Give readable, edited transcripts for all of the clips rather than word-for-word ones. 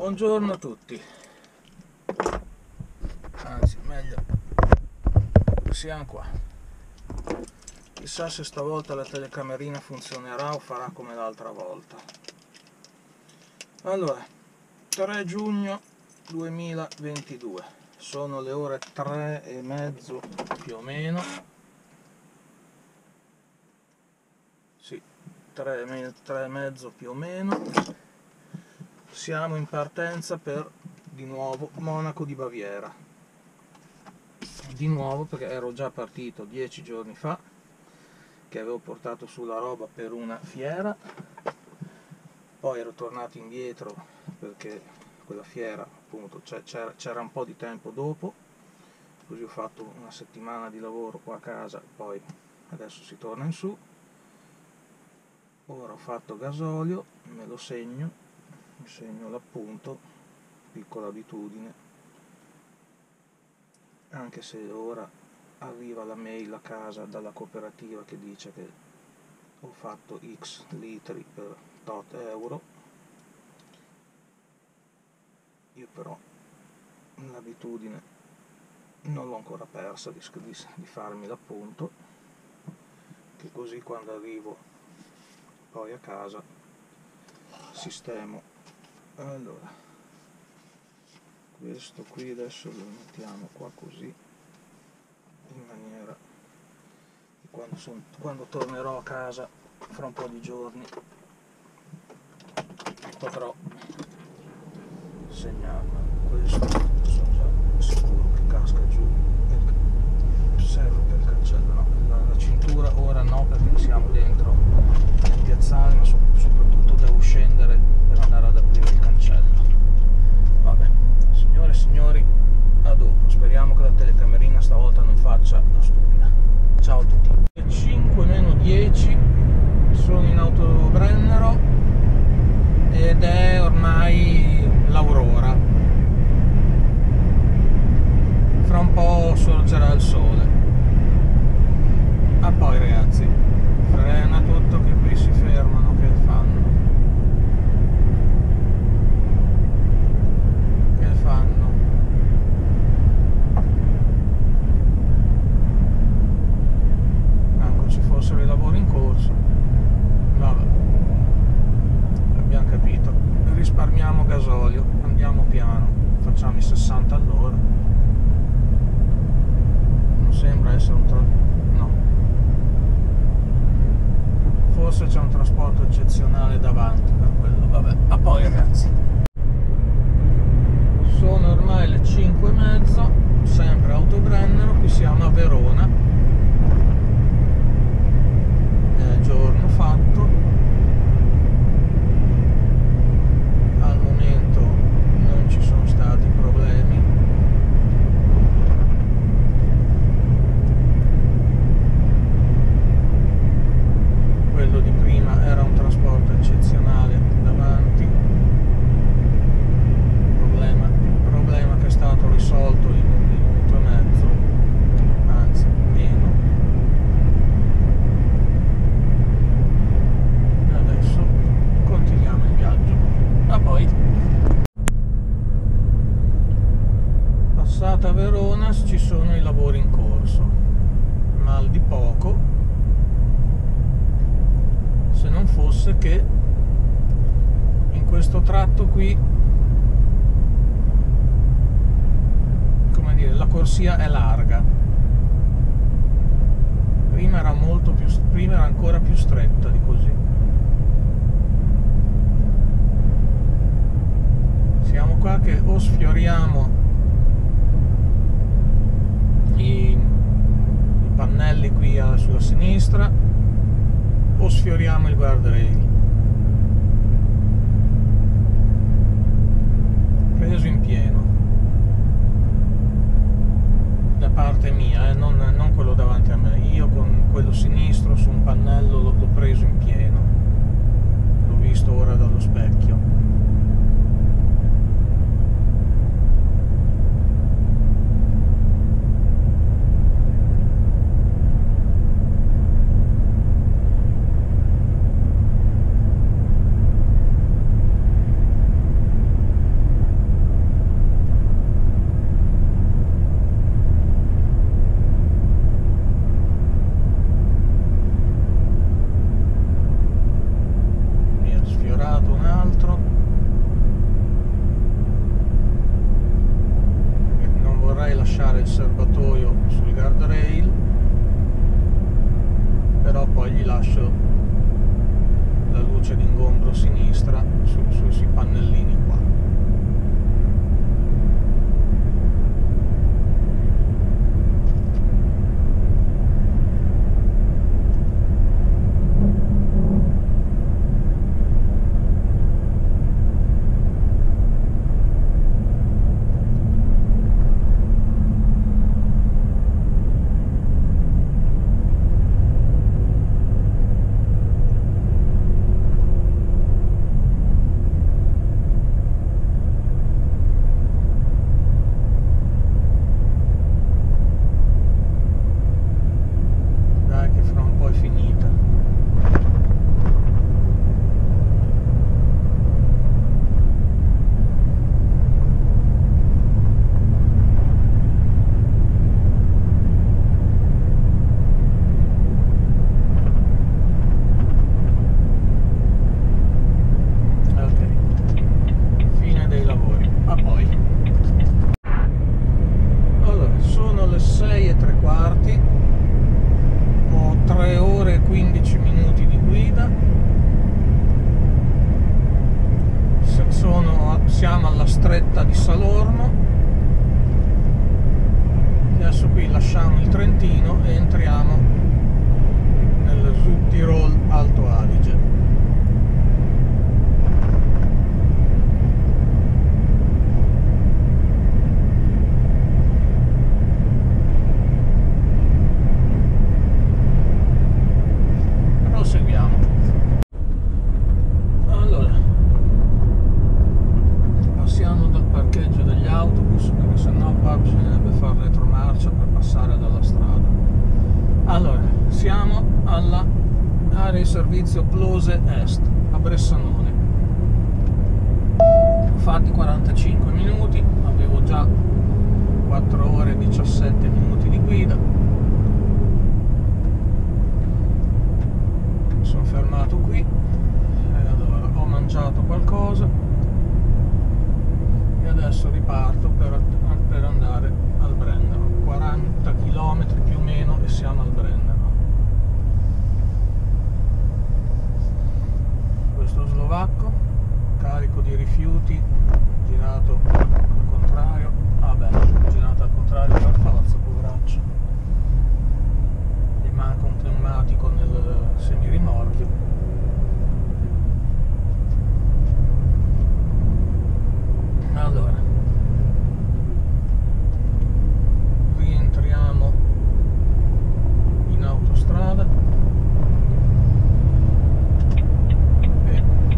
Buongiorno a tutti, anzi meglio, siamo qua. Chissà se stavolta la telecamerina funzionerà o farà come l'altra volta. Allora, 3 giugno 2022, sono le ore 3:30 più o meno. Sì, 3:30 più o meno. Siamo in partenza per, di nuovo, Monaco di Baviera. Di nuovo perché ero già partito 10 giorni fa, che avevo portato sulla roba per una fiera, poi ero tornato indietro perché quella fiera, appunto, c'era un po' di tempo dopo, così ho fatto una settimana di lavoro qua a casa, poi adesso si torna in su. Ora ho fatto gasolio, me lo segno. Mi segno l'appunto, piccola abitudine, anche se ora arriva la mail a casa dalla cooperativa che dice che ho fatto X litri per tot euro. Io però l'abitudine non l'ho ancora persa di farmi l'appunto, che così quando arrivo poi a casa sistemo. Allora, questo qui adesso lo mettiamo qua così, in maniera che quando tornerò a casa fra un po' di giorni potrò segnarlo. Questo sono già sicuro che casca giù, serve per il cancello, no, la cintura ora no, perché siamo dentro il piazzale, ma soprattutto devo scendere per andare ad aprire il cancello. Vabbè, signore e signori, a dopo. Speriamo che la telecamerina stavolta non faccia la stupida. Ciao a tutti. 5:10, sono in Autobrennero ed è ormai l'aurora. Fra un po' sorgerà il sole. A poi ragazzi, frena tutto che qui si fermano, che fanno? Che fanno? Manco ci fossero i lavori in corso. Vabbè, abbiamo capito. Risparmiamo gasolio, andiamo piano, facciamo i 60 all'ora. Non sembra essere no. Forse c'è un trasporto eccezionale davanti per quello, vabbè. A poi ragazzi. Sono ormai le 5:30, sempre Autobrennero, qui siamo a Verona. È giorno fatto. Al momento non ci sono stati problemi. Quello di prima era un trasporto eccezionale davanti. Problema che è stato risolto in 1 minuto e mezzo, anzi meno. E adesso continuiamo il viaggio. A poi. Passata Verona ci sono i lavori in corso, mal di poco, se non fosse che in questo tratto qui, come dire, la corsia è larga. Prima era ancora più stretta di così. Siamo qua che o sfioriamo i pannelli qui sulla sinistra o sfioriamo il guardrail. Preso in pieno da parte mia, non quello davanti a me. Io con quello sinistro su un pannello l'ho preso in pieno, l'ho visto ora dallo specchio. poi gli lascio la luce d'ingombro sinistra sui pannellini qua. Siamo alla stretta di Salorno, adesso qui lasciamo il Trentino e entriamo nel Südtirol Alto Adige. Proseguiamo. Passiamo dal parcheggio degli autobus, perché sennò qua bisognerebbe fare retromarcia per passare dalla strada. Allora, siamo alla area di servizio Plose Est a Bressanone. Ho fatti 45 minuti, avevo già 4 ore e 17 minuti di guida. Mi sono fermato qui e allora ho mangiato qualcosa e adesso riparto per andare al Brennero. 40 km più o meno e siamo al Brennero. Questo slovacco carico di rifiuti, girato al contrario. Girato al contrario per forza, poveraccio. Gli manca un pneumatico nel semirimorchio. Allora, rientriamo in autostrada e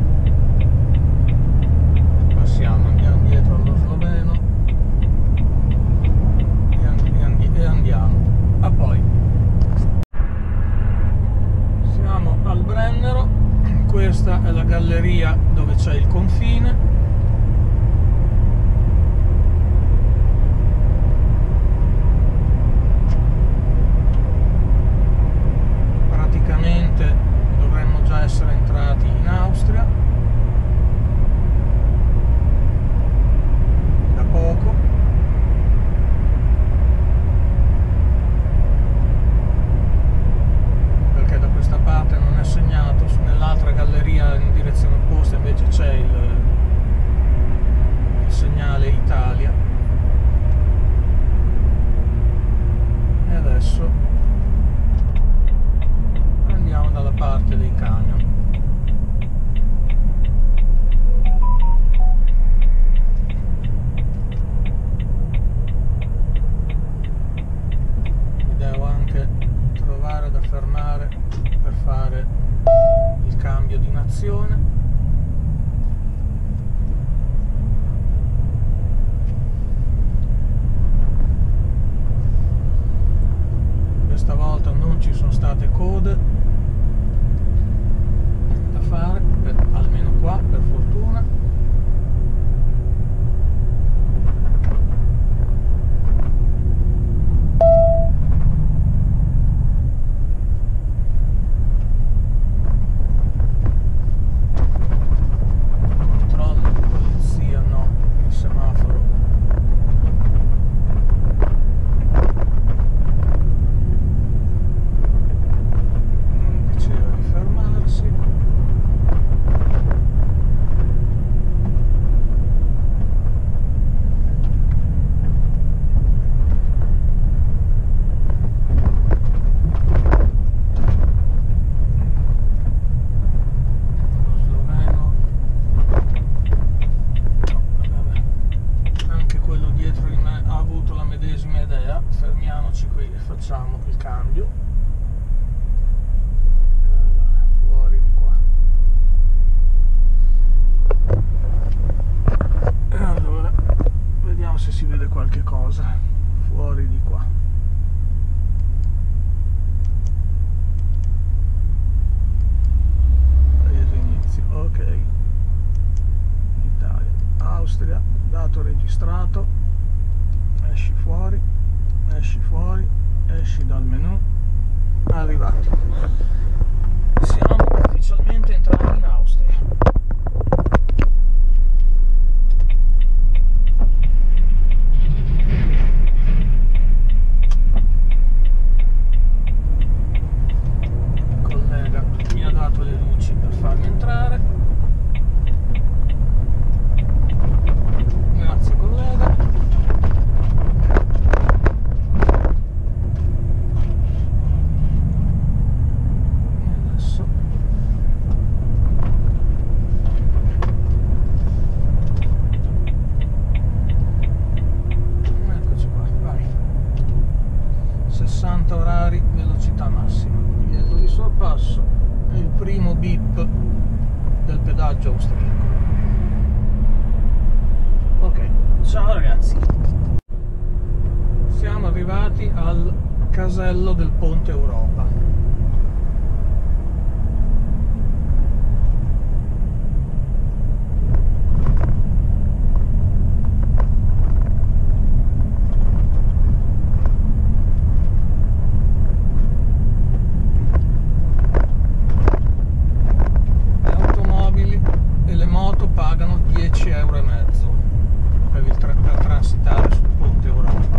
passiamo, andiamo dietro allo sloveno e andiamo. A poi siamo al Brennero, questa è la galleria dove c'è il confine. Dovremmo già essere entrati in Austria da poco, perché da questa parte non è segnato, nell'altra galleria in direzione opposta invece c'è il segnale Italia. E adesso andiamo dalla parte dei camion. Mi devo anche trovare da fermare per fare il cambio di nazione. Questa volta non ci sono state code da fare, almeno qua per fortuna. Controllo di polizia, no, il semaforo non tutto registrato. Esci fuori, esci dal menu. Arrivati. Siamo ufficialmente entrati in Austria. Il collega mi ha dato le luci per farmi entrare. Grazie collega. E adesso eccoci qua, vai. 60 orari, velocità massima, divieto di sorpasso e il primo beep del pedaggio austriaco. Ok, ciao ragazzi, siamo arrivati al casello del Ponte Europa. Pagano 10,5 € per transitare sul Ponte Europa.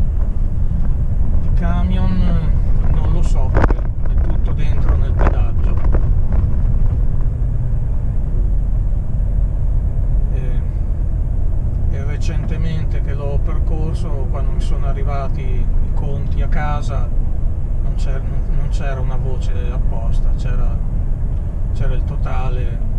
I camion non lo so, perché è tutto dentro nel pedaggio. E recentemente che l'ho percorso, quando mi sono arrivati i conti a casa, non c'era una voce apposta, c'era il totale